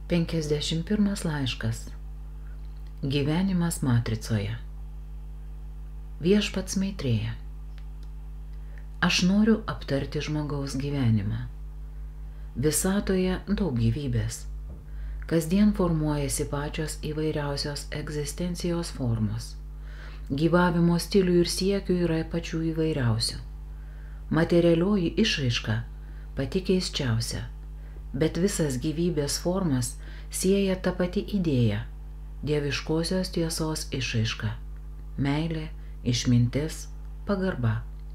51 laiškas. Gyvenimas matricoje. Viešpats Maitrėja. Aš noriu aptarti žmogaus gyvenimą. Visatoje daug gyvybės. Kasdien formuojasi pačios įvairiausios egzistencijos formos. Gyvavimo stilių ir siekių yra pačių įvairiausių. Materialioji išraiška pati keisčiausia, bet visas gyvybės formas sieja ta pati idėja – dieviškosios tiesos išraiška – meilė, išmintis, pagarba.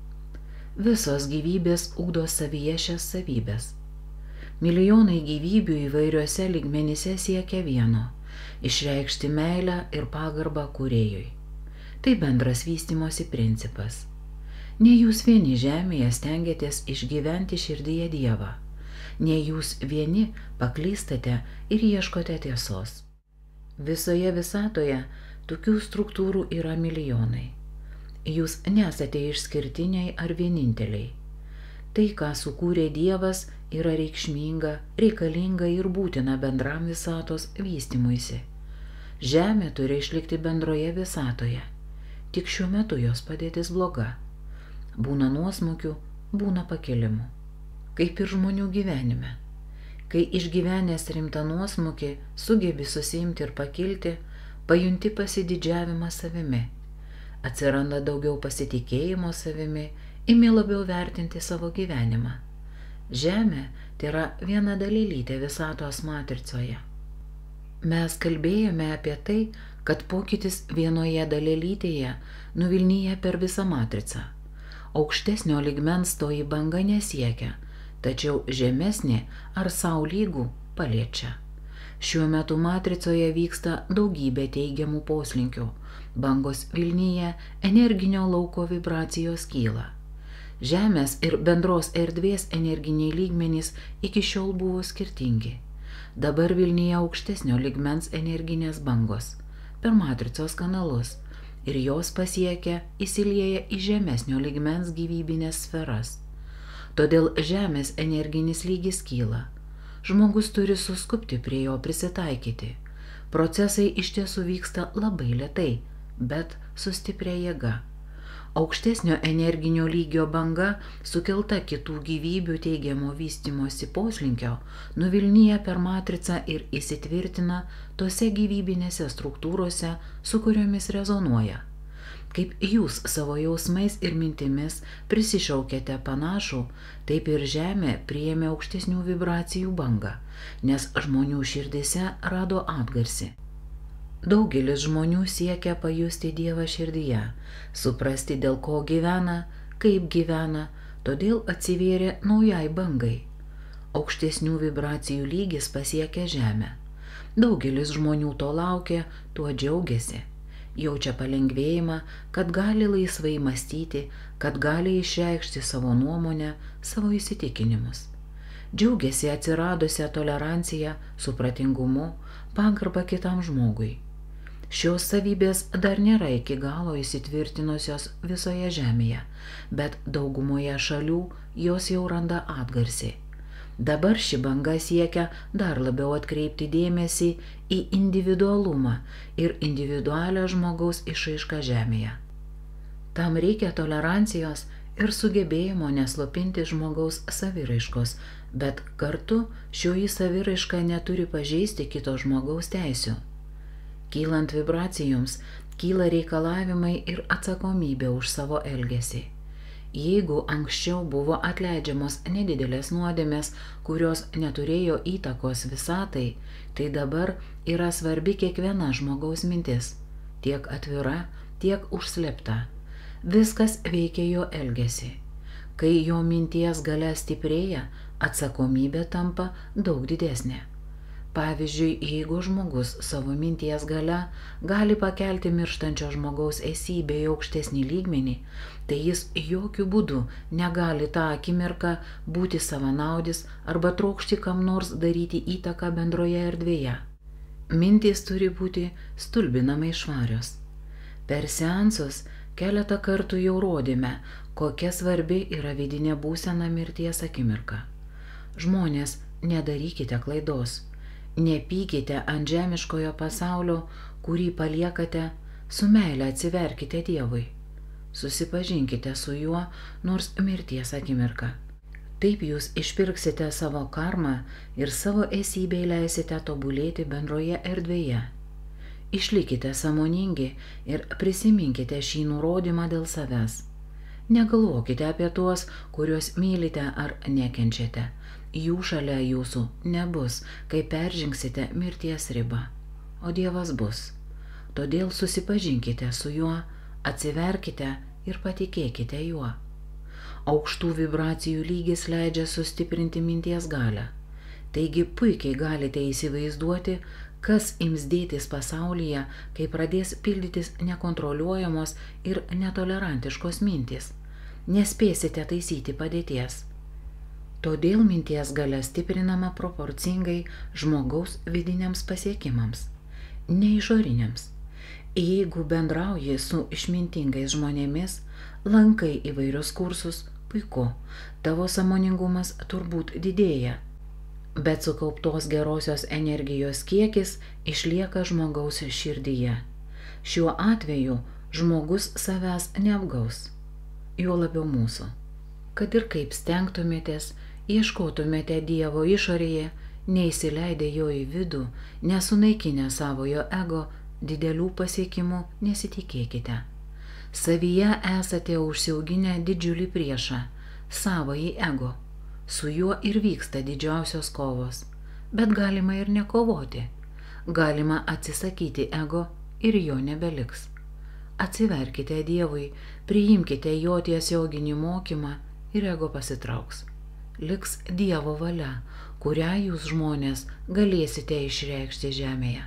Visos gyvybės ugdo savyje šias savybės. Milijonai gyvybių įvairiuose lygmenyse siekia vieno – išreikšti meilę ir pagarbą kūrėjui. Tai bendras vystymosi principas. Ne jūs vieni žemėje stengiatės išgyventi širdyje Dievą. Ne jūs vieni paklystate ir ieškote tiesos. Visoje visatoje tokių struktūrų yra milijonai. Jūs nesate išskirtiniai ar vieninteliai. Tai, ką sukūrė Dievas, yra reikšminga, reikalinga ir būtina bendram visatos vystymuisi. Žemė turi išlikti bendroje visatoje. Tik šiuo metu jos padėtis bloga. Būna nuosmukių, būna pakilimų. Kaip ir žmonių gyvenime. Kai išgyvenęs rimtą nuosmukį sugebi susiimti ir pakilti, pajunti pasididžiavimą savimi. Atsiranda daugiau pasitikėjimo savimi, imi labiau vertinti savo gyvenimą. Žemė tai yra viena dalelytė visatos matricoje. Mes kalbėjome apie tai, kad pokytis vienoje dalelytėje nuvilnyja per visą matricą. Aukštesnio lygmens toji banga nesiekia, tačiau žemesnė ar sau lygų paliečia. Šiuo metu matricoje vyksta daugybė teigiamų poslinkių. Bangos vilnyje, energinio lauko vibracijos kyla. Žemės ir bendros erdvės energiniai lygmenys iki šiol buvo skirtingi. Dabar vilnyje aukštesnio lygmens energinės bangos per matricos kanalus ir jos pasiekia, įsilieja į žemesnio lygmens gyvybinės sferas. Todėl Žemės energinis lygis kyla. Žmogus turi suskubti prie jo prisitaikyti. Procesai iš tiesų vyksta labai lėtai, bet su stipria jėga. Aukštesnio energinio lygio banga, sukelta kitų gyvybių teigiamo vystymosi poslinkio, nuvilnyja per matricą ir įsitvirtina tose gyvybinėse struktūrose, su kuriomis rezonuoja. Kaip jūs savo jausmais ir mintimis prisišaukėte panašų, taip ir Žemė priėmė aukštesnių vibracijų bangą, nes žmonių širdise rado atgarsį. Daugelis žmonių siekia pajusti Dievą širdyje, suprasti, dėl ko gyvena, kaip gyvena, todėl atsivėrė naujai bangai. Aukštesnių vibracijų lygis pasiekia Žemę. Daugelis žmonių to laukia, tuo džiaugiasi. Jaučia palengvėjimą, kad gali laisvai mąstyti, kad gali išreikšti savo nuomonę, savo įsitikinimus. Džiaugiasi atsiradusią toleranciją, supratingumu, pagarbą kitam žmogui. Šios savybės dar nėra iki galo įsitvirtinusios visoje Žemėje, bet daugumoje šalių jos jau randa atgarsį. Dabar ši banga siekia dar labiau atkreipti dėmesį į individualumą ir individualią žmogaus išraišką Žemėje. Tam reikia tolerancijos ir sugebėjimo neslopinti žmogaus saviraiškos, bet kartu šioji saviraiška neturi pažeisti kito žmogaus teisių. Kylant vibracijoms, kyla reikalavimai ir atsakomybė už savo elgesį. Jeigu anksčiau buvo atleidžiamos nedidelės nuodėmės, kurios neturėjo įtakos visatai, tai dabar yra svarbi kiekviena žmogaus mintis, tiek atvira, tiek užslėpta. Viskas veikia jo elgesį. Kai jo minties galia stiprėja, atsakomybė tampa daug didesnė. Pavyzdžiui, jeigu žmogus savo minties galia gali pakelti mirštančio žmogaus esybę į aukštesnį lygmenį, tai jis jokių būdų negali tą akimirką būti savanaudis arba trokšti kam nors daryti įtaką bendroje erdvėje. Mintys turi būti stulbinamai švarios. Per seansus keletą kartų jau rodėme, kokia svarbi yra vidinė būsena mirties akimirka. Žmonės, nedarykite klaidos. Nepykite ant žemiškojo pasaulio, kurį paliekate, su meile atsiverkite Dievui. Susipažinkite su juo nors mirties akimirką. Taip jūs išpirksite savo karmą ir savo esybei leisite tobulėti bendroje erdvėje. Išlikite sąmoningi ir prisiminkite šį nurodymą dėl savęs. Negalvokite apie tuos, kuriuos mylite ar nekenčiate. Jų šalia jūsų nebus, kai peržingsite mirties ribą, o Dievas bus. Todėl susipažinkite su juo, atsiverkite ir patikėkite juo. Aukštų vibracijų lygis leidžia sustiprinti minties galią. Taigi puikiai galite įsivaizduoti, kas ims dėtis pasaulyje, kai pradės pildytis nekontroliuojamos ir netolerantiškos mintys. Nespėsite taisyti padėties. Todėl minties galia stiprinama proporcingai žmogaus vidiniams pasiekimams, ne išoriniams. Jeigu bendrauji su išmintingais žmonėmis, lankai įvairius kursus, puiku, tavo sąmoningumas turbūt didėja, bet sukauptos gerosios energijos kiekis išlieka žmogaus širdyje. Šiuo atveju žmogus savęs neapgaus, juo labiau mūsų. Kad ir kaip stengtumėtės, ieškotumėte Dievo išorėje, neįsileidę jo į vidų, nesunaikinę savojo ego, didelių pasiekimų nesitikėkite. Savyje esate užsiauginę didžiulį priešą, savąjį ego. Su juo ir vyksta didžiausios kovos, bet galima ir nekovoti. Galima atsisakyti ego ir jo nebeliks. Atsiverkite Dievui, priimkite jo tiesioginį mokymą ir ego pasitrauks. Liks Dievo valia, kurią jūs žmonės galėsite išreikšti žemėje.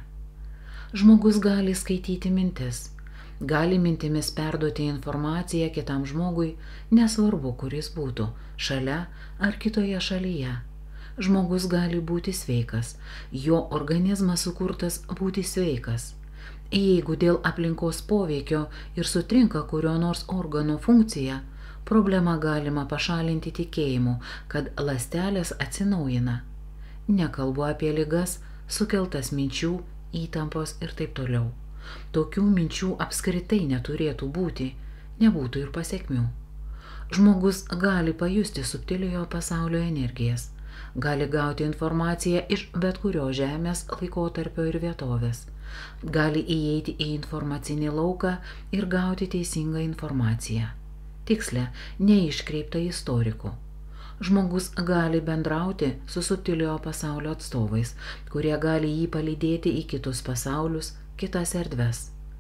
Žmogus gali skaityti mintis, gali mintimis perduoti informaciją kitam žmogui, nesvarbu, kuris būtų, šalia ar kitoje šalyje. Žmogus gali būti sveikas, jo organizmas sukurtas būti sveikas. Jeigu dėl aplinkos poveikio ir sutrinka kurio nors organo funkcija, problemą galima pašalinti tikėjimu, kad ląstelės atsinaujina. Nekalbu apie ligas, sukeltas minčių, įtampos ir taip toliau. Tokių minčių apskritai neturėtų būti, nebūtų ir pasekmių. Žmogus gali pajusti subtiliojo pasaulio energijas, gali gauti informaciją iš bet kurio žemės laikotarpio ir vietovės, gali įeiti į informacinį lauką ir gauti teisingą informaciją. Tikslę, neiškreiptą istorikų. Žmogus gali bendrauti su subtiliojo pasaulio atstovais, kurie gali jį palydėti į kitus pasaulius, kitas erdves.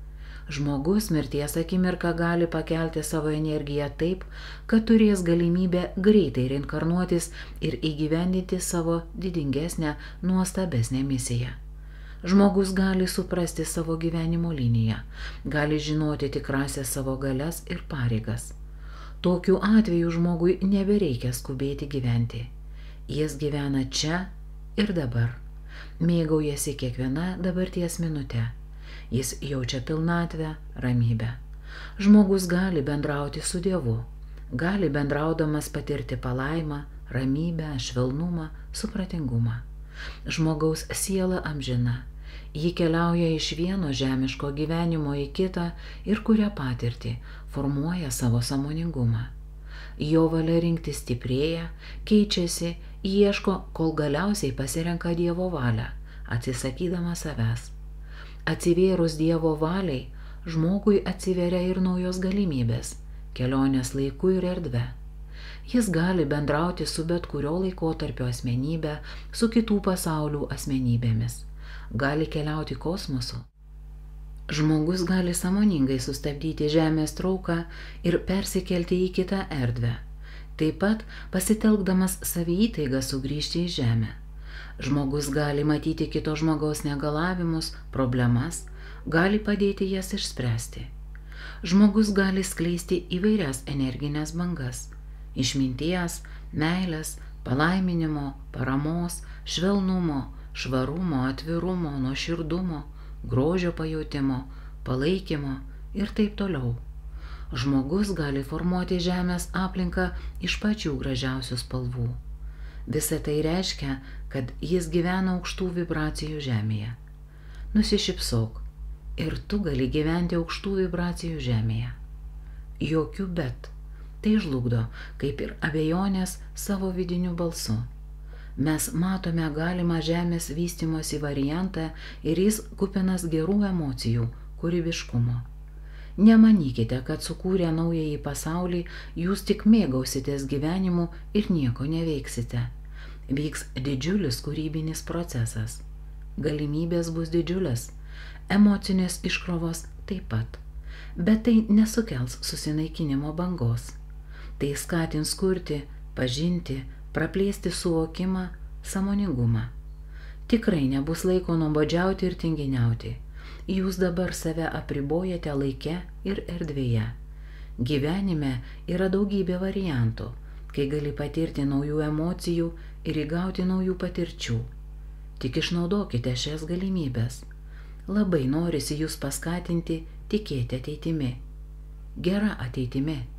Žmogus mirties akimirką gali pakelti savo energiją taip, kad turės galimybę greitai reinkarnuotis ir įgyvendinti savo didingesnę, nuostabesnę misiją. Žmogus gali suprasti savo gyvenimo liniją, gali žinoti tikrąsias savo galias ir pareigas. Tokiu atveju žmogui nebereikia skubėti gyventi. Jis gyvena čia ir dabar. Mėgaujasi kiekviena dabarties minute. Jis jaučia pilnatvę, ramybę. Žmogus gali bendrauti su Dievu. Gali bendraudamas patirti palaimą, ramybę, švelnumą, supratingumą. Žmogaus siela amžina. Ji keliauja iš vieno žemiško gyvenimo į kitą ir kuria patirtį, formuoja savo sąmoningumą. Jo valia rinkti stiprėja, keičiasi, ieško, kol galiausiai pasirenka Dievo valią, atsisakydama savęs. Atsivėrus Dievo valiai, žmogui atsiveria ir naujos galimybės, kelionės laiku ir erdve. Jis gali bendrauti su bet kurio laikotarpio asmenybė, su kitų pasaulių asmenybėmis. Gali keliauti kosmosu. Žmogus gali sąmoningai sustabdyti žemės trauką ir persikelti į kitą erdvę, taip pat pasitelkdamas saviįtaigą sugrįžti į žemę. Žmogus gali matyti kito žmogaus negalavimus, problemas, gali padėti jas išspręsti. Žmogus gali skleisti įvairias energinės bangas – išminties, meilės, palaiminimo, paramos, švelnumo, švarumo, atvirumo, nuoširdumo, grožio pajautimo, palaikymo ir taip toliau. Žmogus gali formuoti žemės aplinką iš pačių gražiausių spalvų. Visa tai reiškia, kad jis gyvena aukštų vibracijų žemėje. Nusišypsok ir tu gali gyventi aukštų vibracijų žemėje. Jokių bet. Tai žlugdo, kaip ir abejonės savo vidiniu balsu. Mes matome galimą žemės vystymosi variantą ir jis kupinas gerų emocijų, kūrybiškumo. Nemanykite, kad sukūrę naująjį pasaulį jūs tik mėgausitės gyvenimu ir nieko neveiksite. Vyks didžiulis kūrybinis procesas. Galimybės bus didžiulės, emocinės iškrovos taip pat. Bet tai nesukels susinaikinimo bangos. Tai skatins kurti, pažinti, praplėsti suvokimą, sąmoningumą. Tikrai nebus laiko nuobodžiauti ir tinginiauti. Jūs dabar save apribojate laike ir erdvėje. Gyvenime yra daugybė variantų, kai gali patirti naujų emocijų ir įgauti naujų patirčių. Tik išnaudokite šias galimybės. Labai norisi jūs paskatinti tikėti ateitimi. Gera ateitimi.